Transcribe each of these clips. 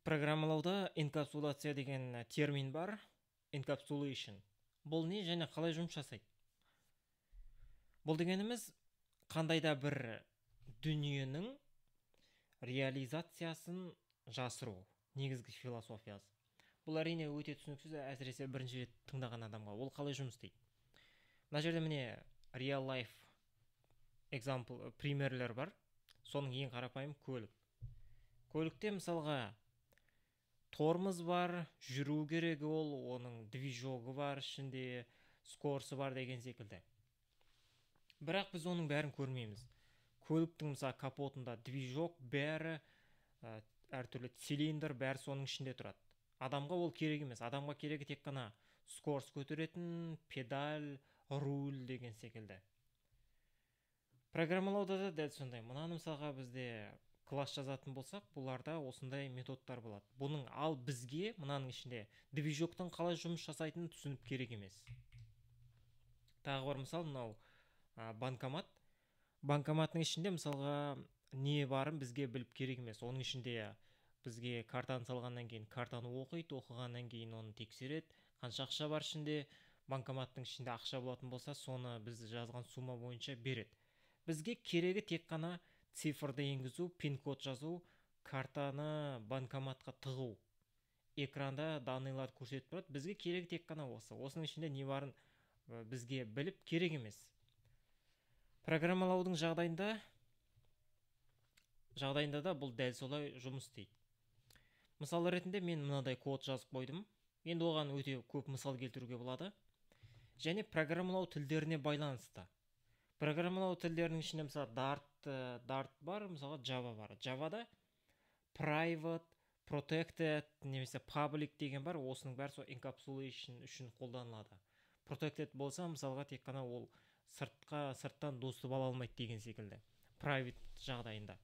Программалауда инкапсуляция деген термин бар. Encapsulation. Бұл не және қалай жұмыс жасайды? Бұл дегеніміз қандай да бір дүниенің реализациясын жасыру, негізгі философиясы. Бұл әрине өте түсініксіз, әсіресе бірінші рет тыңдаған адамға. Ол қалай жұмыс істейді? Мына жерде міне real life example примерлер бар. Соның ең қарапайым көлік. Көлікте мысалға тормоз бар, жүру керек, оның движогы бар, ішінде скорсы бар деген секілді. Бірақ біз оның бәрін көрмейміз. Көліктің мысалы капотында движок бәрі, әртүрлі цилиндр бәрі соның ішінде тұрады. Адамға ол керек емес. Адамға керегі тек қана скорс көтеретін педаль, руль деген секілді. Программалауда да дәл сондай. Мынаны мысалға бізде класс жазатын болсақ, бұларда осындай методтар болады. Бұның ал бізге мынаның ішінде движоктың қалай жұмыс жасайтынын түсініп керек емес. Тағы бар мысал, мынау банкомат. Банкоматтың ішінде мысалға не барын бізге біліп керек емес. Оның ішінде бізге картаны салғаннан кейін картаны оқиды, оқығаннан кейін оны тексереді. Қанша ақша бар ішінде, банкоматтың ішінде ақша болатын болса, соны біз жазған сумма бойынша береді. Бізге керегі тек қана цифрды енгізу, пин-код жазу, картаны банкоматқа тығу. Экранда данныйларды көрсетіп тұрады. Бізге керегі тек қана осы. Осының ішінде не барын бізге біліп керек емес. Программалаудың жағдайында да бұл дәл солай жұмыс істейді. Мысал ретінде мен мынадай код жазып қойдым. Енді оған өте көп мысал келтіруге болады. Және программалау тілдеріне байланысты. Программалау тілдерінің ішінде мысалы Dart бар, мысалы Java бар. Java'да private, protected, немесе public деген бар. Осының бәрі сол encapsulation үшін қолданылады. Protected болса, мысалға тек қана ол сырттан доступ ала алмайды деген секілді. Private жағдайында.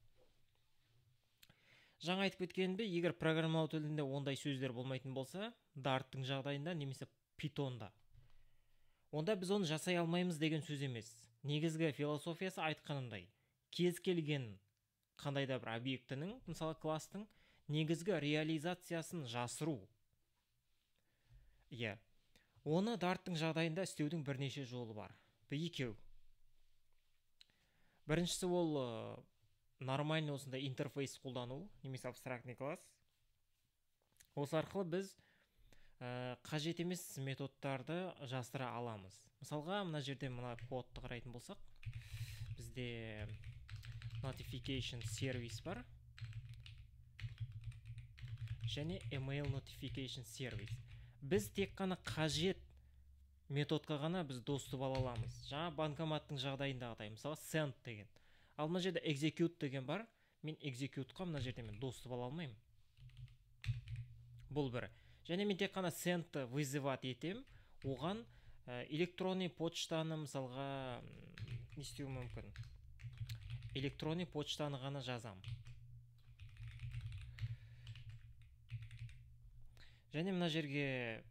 Жаңа айтып кеткенімде, егер программалау тілінде ондай сөздер болмайтын болса, Dart'тың жағдайында немесе Python'да, онда біз оны жасай алмаймыз деген сөз емес. Негізгі философиясы айтқанымдай, кез келген қандай да бір объектінің, мысалы кластың, негізгі реализациясын жасыру. Оны Dart'тың жағдайында істеудің бірнеше жолы бар. Екеу. Біріншісі ол нормальный осындай интерфейс қолдану, немесе абстрактный класс. Осы арқылы біз қажет емес методтарды жасыра аламыз. Мысалға, мына жерде мына кодты қарайтын болсақ, бізде notification service бар және email notification service. Біз тек қана қажет методқа ғана біз доступ ала аламыз. Жаңа банкоматтың жағдайындағыдай, мысалы send деген. Ал мына жерде execute деген бар. Мен executeқа мына жерде мен доступ ала алмаймын. Бұл бір. Және мен тек қана sendті вызывать етем. Оған электронный почтаны мысалға не істеу мүмкін? Электронный почтаны ғана жазам. Және мына жерге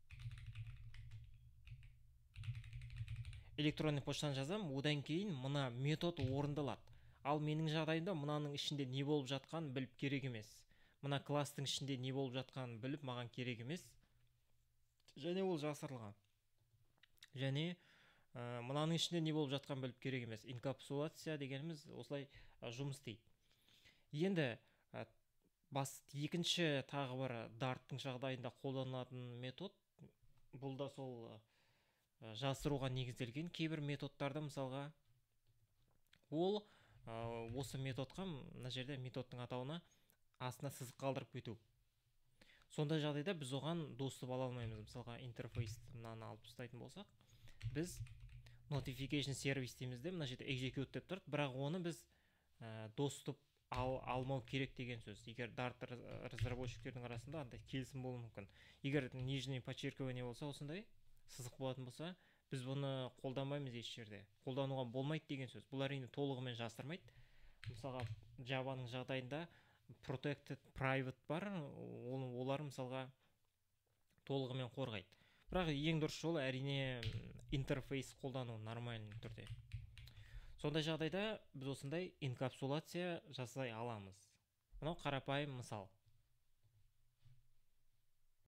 электронный почтаны жазам, одан кейін мына метод орындалады. Ал менің жағдайымда мынаның ішінде не болып жатқанын біліп керек емес. Мына кластың ішінде не болып жатқанын біліп маған керек емес. Және ол жасырылған. Және мынаның ішінде не болып жатқанын біліп керек емес. Инкапсуляция дегеніміз осылай жұмыс істейді. Енді екінші тағы бір Dart'тың жағдайында қолданылатын метод, бұл да сол жасыруға негізделген кейбір методтарды мысалға ол осы методқа, мына жерде методтың атауына астына сызық қалдырып кету. Сондай жағдайда біз оған доступ ала алмаймыз. Мысалға интерфейсті мынаны алып тастайтын болсақ, біз notification service деймізде, мына жерде execute деп тұрды, бірақ оны біз доступ алмау керек деген сөз. Егер Dart разработчиктердің арасында андай келісім болуы мүмкін. Егер нижний подчеркивание болса, осындай сызық болатын болса, біз бұны қолданбаймыз еш жерде. Қолдануға болмайды деген сөз. Бұл әрине толығымен жасырмайды. Мысалға Java-ның жағдайында protected, private бар, олар мысалға толығымен қорғайды. Бірақ ең дұрыс жолы әрине интерфейс қолдану нормальный түрде. Сондай жағдайда біз осындай инкапсуляция жасай аламыз. Мынау қарапайым мысал.